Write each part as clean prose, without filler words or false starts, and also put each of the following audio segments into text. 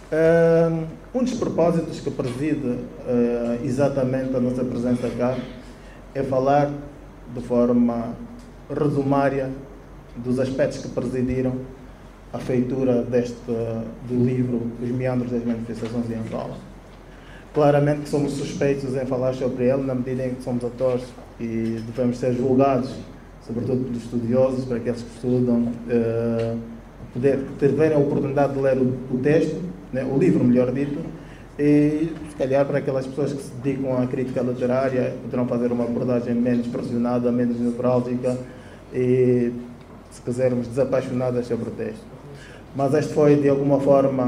Um dos propósitos que preside exatamente a nossa presença cá é falar de forma resumária dos aspectos que presidiram a feitura do livro Os Meandros das Manifestações em Angola. Claramente que somos suspeitos em falar sobre ele, na medida em que somos autores e devemos ser julgados, sobretudo pelos estudiosos, para aqueles que estudam, terem a oportunidade de ler o texto, né, o livro, melhor dito, e se calhar para aquelas pessoas que se dedicam à crítica literária poderão fazer uma abordagem menos pressionada, menos neurálgica e, se quisermos, desapaixonadas sobre o texto. Mas este foi, de alguma forma,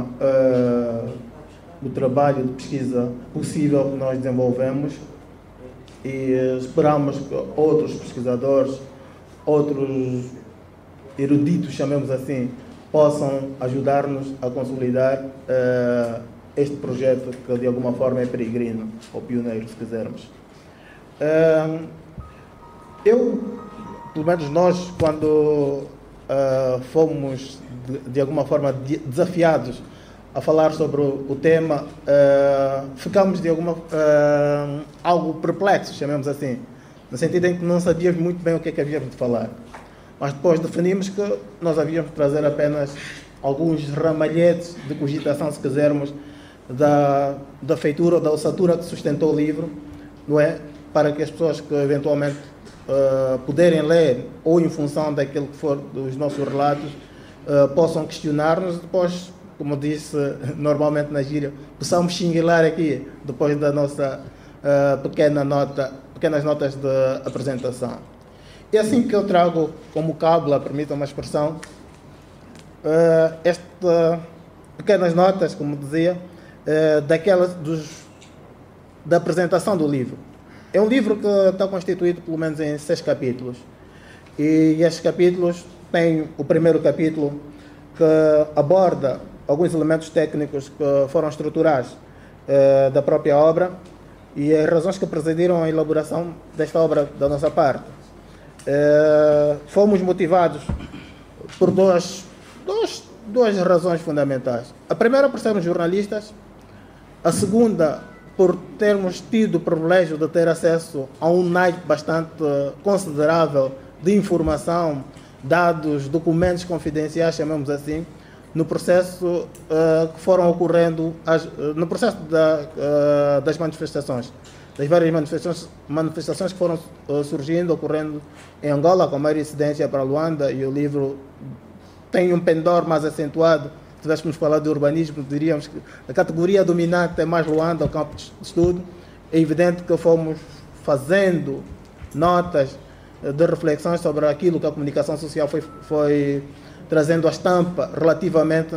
o trabalho de pesquisa possível que nós desenvolvemos e esperamos que outros pesquisadores, outros eruditos, chamemos assim, possam ajudar-nos a consolidar este projeto que de alguma forma é peregrino, ou pioneiro, se quisermos. Pelo menos nós, quando fomos de alguma forma desafiados a falar sobre o tema, ficamos de algo perplexos, chamemos assim, no sentido em que não sabíamos muito bem o que é que havíamos de falar. Mas depois definimos que nós havíamos de trazer apenas alguns ramalhetes de cogitação, se quisermos, da feitura ou da ossatura que sustentou o livro, não é? Para que as pessoas que eventualmente puderem ler, ou em função daquilo que for dos nossos relatos, possam questionar-nos, depois, como disse normalmente na gíria, possamos xinguilar aqui, depois da nossa pequenas notas de apresentação. É assim que eu trago como cábula, permitam uma expressão, estas pequenas notas, como dizia, da apresentação do livro. É um livro que está constituído pelo menos em 6 capítulos. E estes capítulos têm o primeiro capítulo que aborda alguns elementos técnicos que foram estruturais da própria obra e as razões que presidiram a elaboração desta obra da nossa parte. Fomos motivados por duas razões fundamentais. A primeira, por sermos jornalistas. A segunda, por termos tido o privilégio de ter acesso a um naipe bastante considerável de informação, dados, documentos confidenciais, chamamos assim, no processo que foram ocorrendo, no processo das manifestações, das várias manifestações que foram surgindo, ocorrendo em Angola, com maior incidência para Luanda, e o livro tem um pendor mais acentuado. Se tivéssemos falado de urbanismo, diríamos que a categoria dominante é mais Luanda, o campo de estudo. É evidente que fomos fazendo notas de reflexões sobre aquilo que a comunicação social foi trazendo à estampa relativamente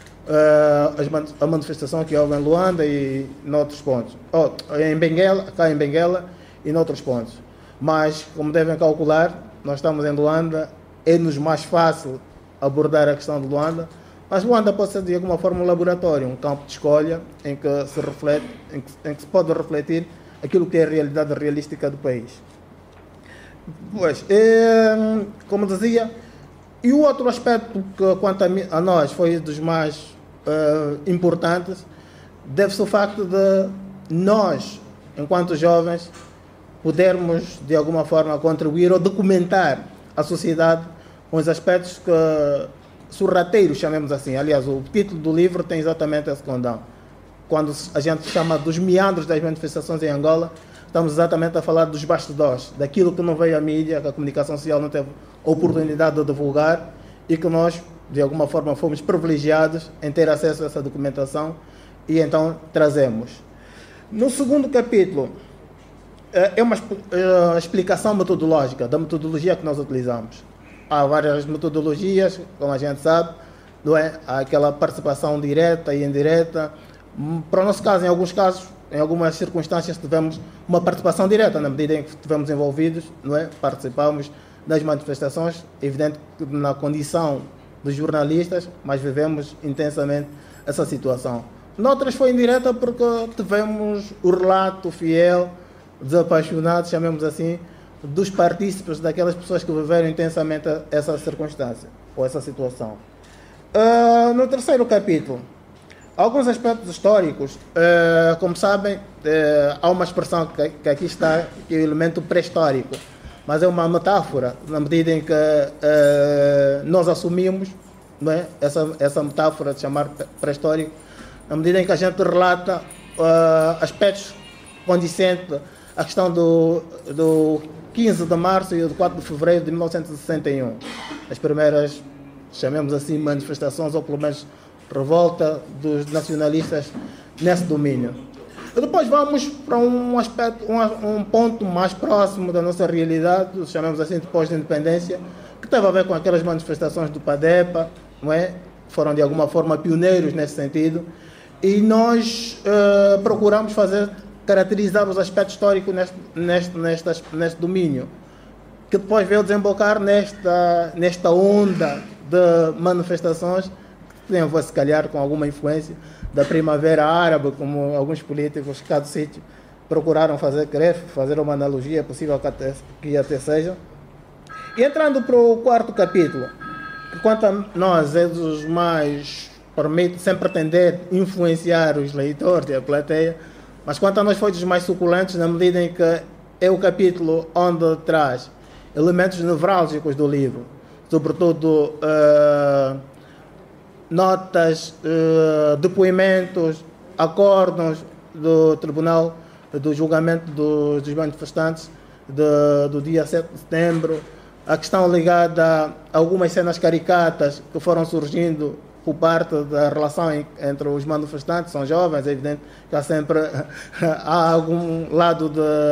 à manifestação que houve em Luanda e em outros pontos. Cá em Benguela e em outros pontos. Mas, como devem calcular, nós estamos em Luanda, é-nos mais fácil abordar a questão de Luanda, mas Luanda pode ser de alguma forma um laboratório, um campo de escolha em que se reflete, em que se pode refletir aquilo que é a realidade realística do país. Pois, como dizia, e o outro aspecto que quanto a nós foi dos mais importantes, deve-se ao facto de nós, enquanto jovens, podermos de alguma forma contribuir ou documentar a sociedade com os aspectos que sorrateiros, chamemos assim. Aliás, o título do livro tem exatamente esse condão. Quando a gente chama dos meandros das manifestações em Angola, estamos exatamente a falar dos bastidores, daquilo que não veio à mídia, que a comunicação social não teve oportunidade de divulgar e que nós, de alguma forma, fomos privilegiados em ter acesso a essa documentação e então trazemos. No segundo capítulo, é uma explicação metodológica, da metodologia que nós utilizamos. Há várias metodologias, como a gente sabe, não é? Há aquela participação direta e indireta. Para o nosso caso, em alguns casos, em algumas circunstâncias, tivemos uma participação direta, na medida em que estivemos envolvidos, não é? Participamos das manifestações, evidente que na condição de jornalistas, mas vivemos intensamente essa situação. Noutras foi indireta porque tivemos o relato fiel, desapaixonado, chamemos assim, dos partícipes, daquelas pessoas que viveram intensamente essa circunstância ou essa situação. No terceiro capítulo, Alguns aspectos históricos, como sabem, há uma expressão que aqui está, que é o elemento pré-histórico, mas é uma metáfora, na medida em que nós assumimos, não é, essa metáfora de chamar pré-histórico, na medida em que a gente relata aspectos condizentes à questão do 15 de março e do 4 de fevereiro de 1961. As primeiras, chamemos assim, manifestações, ou pelo menos revolta dos nacionalistas nesse domínio. E depois vamos para um aspecto, um ponto mais próximo da nossa realidade, chamemos assim, depois da independência, que teve a ver com aquelas manifestações do PADEPA, não é? Foram de alguma forma pioneiros nesse sentido, e nós procuramos caracterizar os aspectos históricos neste domínio, que depois veio desembocar nesta onda de manifestações que tem a ver, se calhar, com alguma influência da Primavera Árabe, como alguns políticos, cada sítio, procuraram fazer uma analogia possível que até seja. E entrando para o quarto capítulo, que quanto a nós é dos mais, permite, sem pretender influenciar os leitores e a plateia, mas quanto a nós foi dos mais suculentos, na medida em que é o capítulo onde traz elementos nevrálgicos do livro, sobretudo notas, depoimentos, acórdãos do Tribunal do Julgamento dos manifestantes do dia 7 de setembro, a questão ligada a algumas cenas caricatas que foram surgindo por parte da relação entre os manifestantes, são jovens, é evidente que há sempre há algum lado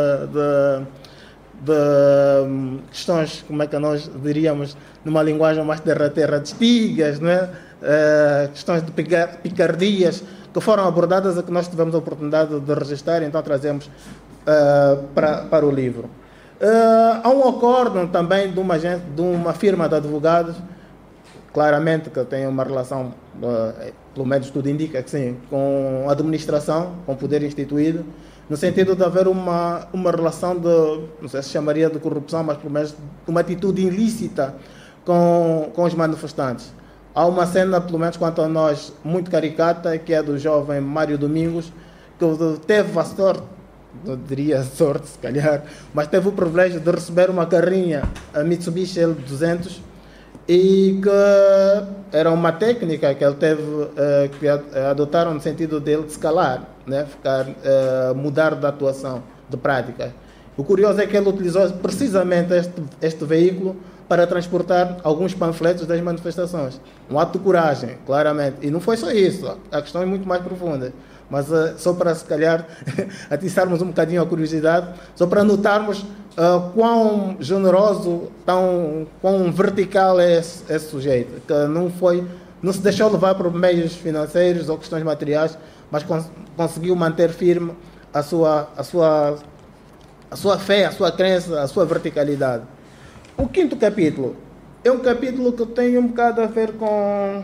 de questões, como é que nós diríamos, numa linguagem mais terra de espigas, não é? Questões de picardias que foram abordadas e que nós tivemos a oportunidade de registrar, então trazemos para o livro. Há um acórdão também de uma firma de advogados, claramente que tem uma relação, pelo menos tudo indica que sim, com a administração, com o poder instituído, no sentido de haver uma relação de, não sei se chamaria de corrupção, mas pelo menos uma atitude ilícita com os manifestantes. Há uma cena, pelo menos quanto a nós, muito caricata, que é do jovem Mário Domingos, que teve a sorte, não diria sorte se calhar, mas teve o privilégio de receber uma carrinha, a Mitsubishi L200, e que era uma técnica que ele teve que adotaram no sentido dele de escalar, né? Mudar de atuação, de prática. O curioso é que ele utilizou precisamente este veículo para transportar alguns panfletos das manifestações. Um ato de coragem, claramente. E não foi só isso, a questão é muito mais profunda. Mas só para, se calhar, atiçarmos um bocadinho a curiosidade, só para notarmos quão generoso, quão vertical é esse sujeito, que não se deixou levar por meios financeiros ou questões materiais, mas conseguiu manter firme a sua fé, a sua crença, a sua verticalidade. O quinto capítulo é um capítulo que tem um bocado a ver com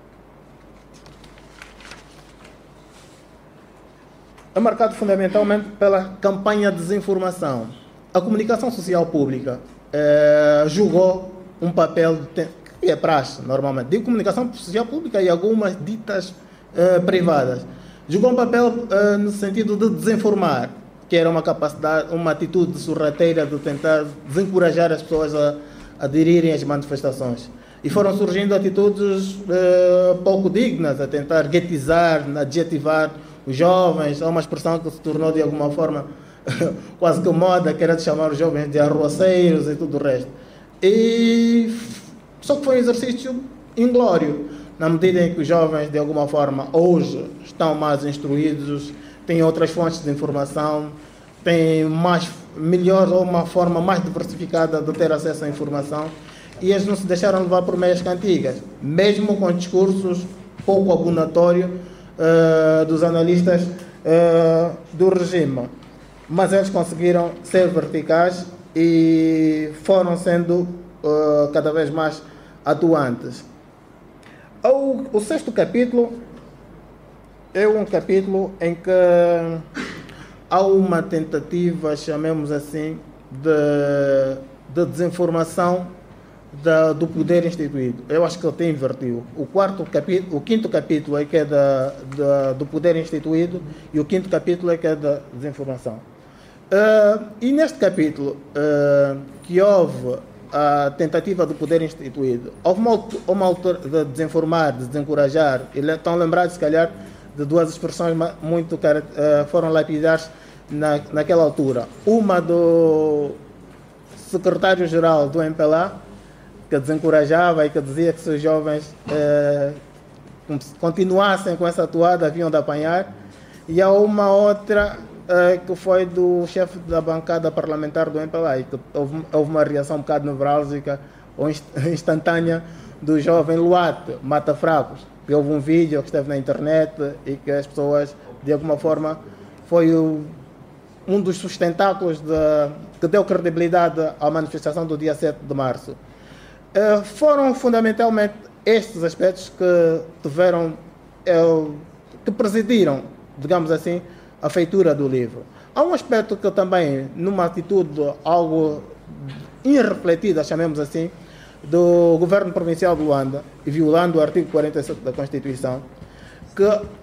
é marcado fundamentalmente pela campanha de desinformação. A comunicação social pública jogou um papel que é praxe, normalmente. Digo comunicação social pública e algumas ditas privadas. Jogou um papel no sentido de desinformar, que era uma capacidade, uma atitude sorrateira de tentar desencorajar as pessoas a aderirem às manifestações. E foram surgindo atitudes pouco dignas, a tentar guetizar, adjetivar os jovens. Há uma expressão que se tornou de alguma forma quase que moda, que era de chamar os jovens de arruaceiros e tudo o resto. Só que foi um exercício inglório, na medida em que os jovens, de alguma forma, hoje estão mais instruídos, têm outras fontes de informação, têm melhor ou uma forma mais diversificada de ter acesso à informação, e eles não se deixaram levar por meias cantigas, mesmo com discursos pouco abonatórios dos analistas do regime. Mas eles conseguiram ser verticais e foram sendo cada vez mais atuantes. O sexto capítulo é um capítulo em que há uma tentativa, chamemos assim, de desinformação do poder instituído. Eu acho que ele tem invertido. O quinto capítulo é que é do poder instituído e o quinto capítulo é que é da desinformação. E neste capítulo, que houve a tentativa do poder instituído, houve uma altura de desinformar, de desencorajar, e estão lembrados, se calhar, de duas expressões muito foram lapidadas naquela altura. Uma do secretário-geral do MPLA, que desencorajava e que dizia que se os jovens continuassem com essa atuada haviam de apanhar, e há uma outra que foi do chefe da bancada parlamentar do MPLA, e que houve uma reação um bocado nevrálgica ou instantânea do jovem Luate, Mata Fracos, que houve um vídeo que esteve na internet e que as pessoas, de alguma forma, foi um dos sustentáculos que deu credibilidade à manifestação do dia 7 de março. Foram fundamentalmente estes aspectos que tiveram, que presidiram, digamos assim, a feitura do livro. Há um aspecto que também, numa atitude algo irrefletida, chamemos assim, do governo provincial de Luanda, e violando o artigo 47 da Constituição, que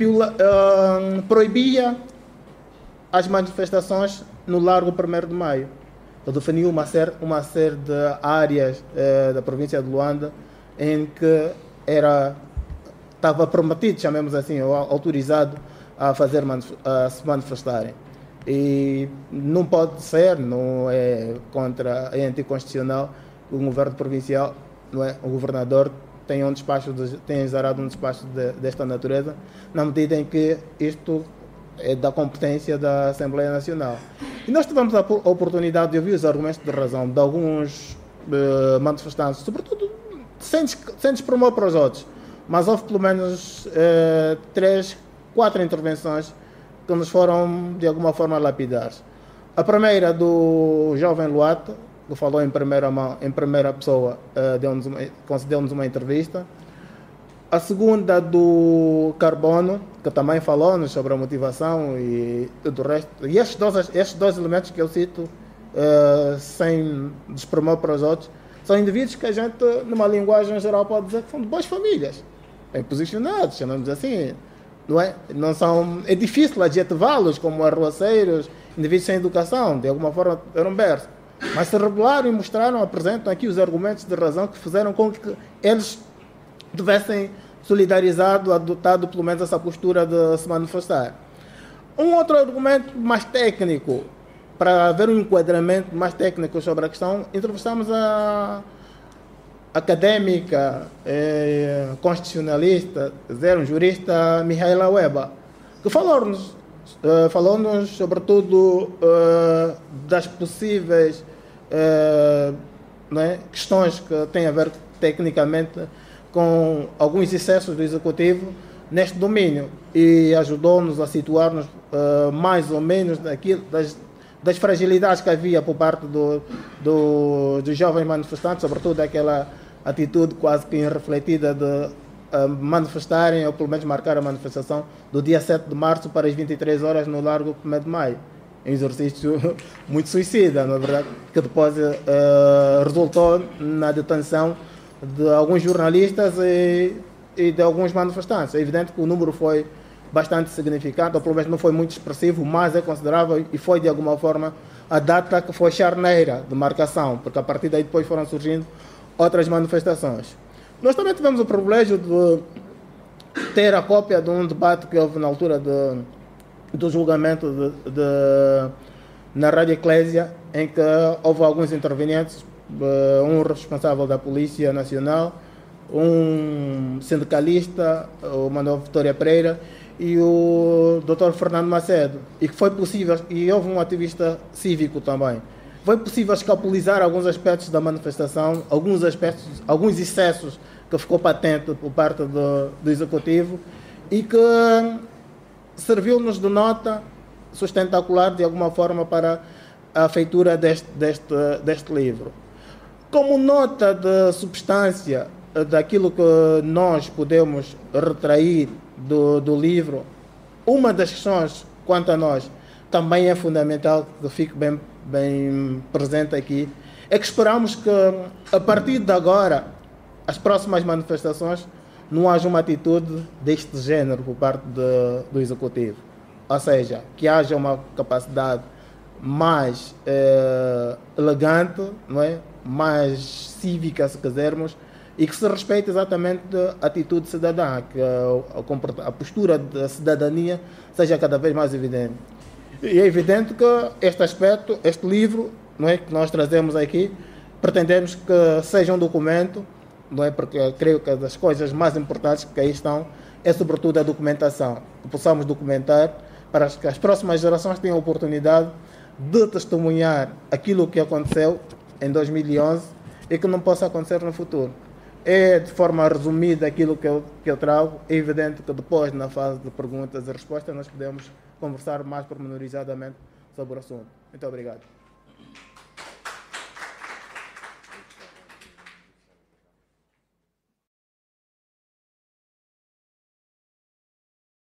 proibia as manifestações no Largo 1º de Maio. Ele definiu uma série de áreas da província de Luanda em que estava prometido, chamemos assim, ou autorizado a se manifestarem. E não pode ser, não é é anticonstitucional o governo provincial, não é, o governador tem exarado um despacho desta natureza, na medida em que isto é da competência da Assembleia Nacional. E nós tivemos a oportunidade de ouvir os argumentos de razão de alguns manifestantes, sobretudo sem desprimor para os outros, mas houve pelo menos 4 intervenções que nos foram de alguma forma lapidares. A primeira do jovem Luate, que falou em primeira pessoa, concedeu-nos uma entrevista. A segunda do Carbono, que também falou-nos sobre a motivação e do resto. E estes dois elementos que eu cito, sem desprimor para os outros, são indivíduos que a gente, numa linguagem geral, pode dizer que são de boas famílias, bem posicionados, chamamos assim. Não é? É difícil adjetivá-los como arruaceiros, indivíduos sem educação, de alguma forma eram berço. Mas se rebelaram e apresentam aqui os argumentos de razão que fizeram com que eles tivessem solidarizado, adotado pelo menos essa postura de se manifestar. Um outro argumento mais técnico, para haver um enquadramento mais técnico sobre a questão, entrevistamos a académica, constitucionalista, um jurista, Mihaela Weba, que falou-nos sobretudo das possíveis questões que têm a ver tecnicamente com alguns excessos do Executivo neste domínio, e ajudou-nos a situar-nos mais ou menos das fragilidades que havia por parte dos jovens manifestantes, sobretudo aquela atitude quase que irrefletida de manifestarem, ou pelo menos marcar a manifestação do dia 7 de março para as 23 horas no Largo 1º de Maio. Um exercício muito suicida, na verdade, que depois resultou na detenção de alguns jornalistas e de alguns manifestantes. É evidente que o número foi bastante significante, ou pelo menos não foi muito expressivo, mas é considerável, e foi de alguma forma a data que foi charneira de marcação, porque a partir daí depois foram surgindo outras manifestações. Nós também tivemos o privilégio de ter a cópia de um debate que houve na altura do julgamento na Rádio Eclésia, em que houve alguns intervenientes, um responsável da Polícia Nacional, um sindicalista, o Manuel Vitória Pereira, e o Dr. Fernando Macedo, e que foi possível, e houve um ativista cívico também. Foi possível escapulizar alguns aspectos da manifestação, alguns excessos que ficou patente por parte do Executivo, e que serviu-nos de nota sustentacular de alguma forma para a feitura deste livro. Como nota de substância daquilo que nós podemos retrair do livro, uma das questões quanto a nós também é fundamental que fique bem presente aqui, é que esperamos que, a partir de agora, as próximas manifestações, não haja uma atitude deste género por parte do Executivo. Ou seja, que haja uma capacidade mais elegante, não é? Mais cívica, se quisermos, e que se respeite exatamente a atitude cidadã, que a postura da cidadania seja cada vez mais evidente. E é evidente que este aspecto, este livro, não é, que nós trazemos aqui, pretendemos que seja um documento, não é, porque eu creio que das coisas mais importantes que aí estão é sobretudo a documentação, que possamos documentar para que as próximas gerações tenham a oportunidade de testemunhar aquilo que aconteceu em 2011 e que não possa acontecer no futuro. É de forma resumida aquilo que eu trago. É evidente que depois, na fase de perguntas e respostas, nós podemos conversar mais pormenorizadamente sobre o assunto. Muito obrigado.